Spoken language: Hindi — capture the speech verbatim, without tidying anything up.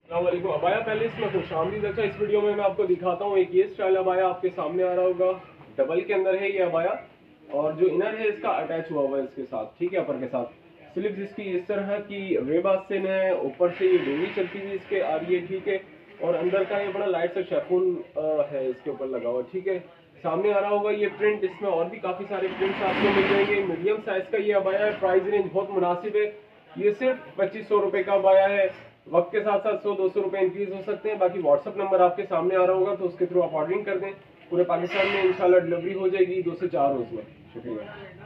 अस्सलामुअलैकुम। अबाया पैलेस में खुशामदीद। अच्छा, इस वीडियो में मैं आपको दिखाता हूँ एक ये स्टाइल अबाया आपके सामने आ रहा होगा। डबल के अंदर है ये अबाया, और जो इनर है इसका अटैच हुआ हुआ है इसके साथ, ठीक है, अपर के साथ। स्लीव्स इसकी इस तरह की वेब आस्तीन है, ऊपर से ये डोरी चलती हुई इसके आ रही है, ठीक है। और अंदर का ये बड़ा लाइट सा शेफून है इसके ऊपर लगा हुआ, ठीक है। सामने आ रहा होगा ये प्रिंट, इसमें और भी काफ़ी सारे प्रिंट्स आपको मिल जाएंगे। मीडियम साइज का ये अबाया है, प्राइस रेंज बहुत मुनासिब है। ये सिर्फ पच्चीस सौ रुपये का अबाया है। वक्त के साथ साथ सौ दो सौ रुपये इंक्रीज हो सकते हैं। बाकी व्हाट्सअप नंबर आपके सामने आ रहा होगा, तो उसके थ्रू आप ऑर्डरिंग कर दें। पूरे पाकिस्तान में इंशाल्लाह डिलीवरी हो जाएगी दो से चार रोज में। शुक्रिया।